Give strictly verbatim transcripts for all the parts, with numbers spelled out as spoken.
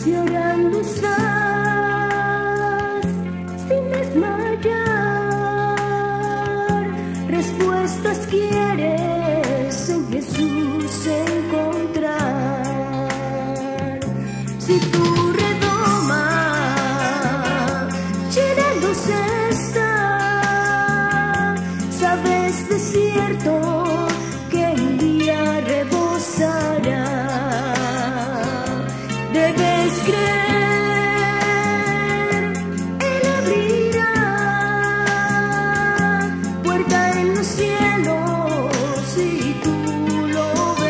Si orando estás sin desmayar, respuestas quieres en Jesús encontrar. Si tu redoma llenándose está, sabes de cierto que un día rebosará. Debes creer, Él abrirá puerta en los cielos y tú lo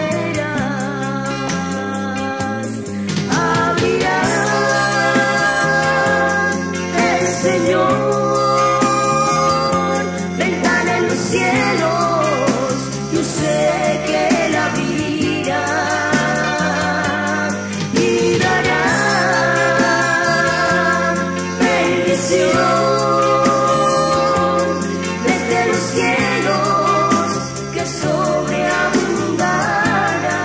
verás. Abrirá el Señor ventana en los cielos, yo sé que Él abrirá. Desde los cielos que sobreabundará.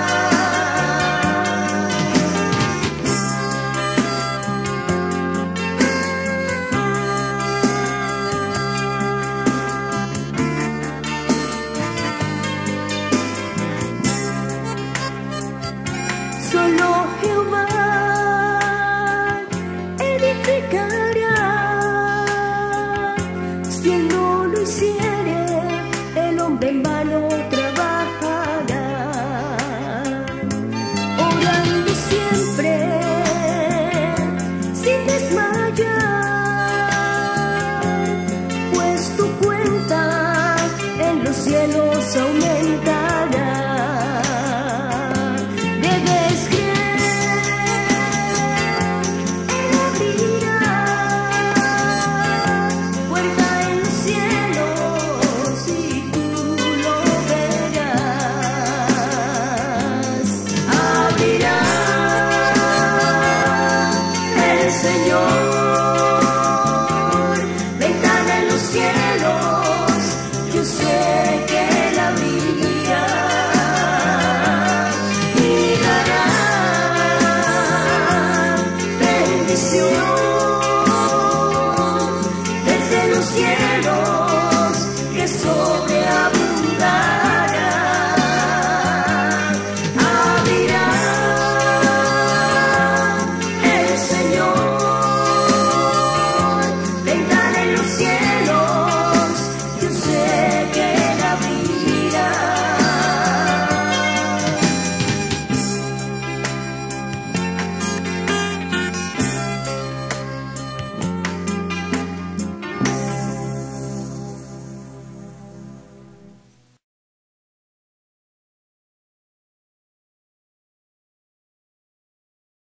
Solo Jehová edificará. Si Él no lo hiciere, el hombre en vano trabajará. Orando siempre, sin desmayar, pues tu cuenta en los cielos aumentará. Debes creer, Él abrirá puerta en los cielos y tú lo verás. Abrirá el Señor ventana en los cielos, yo sé que Él abrirá y dará bendición desde los cielos.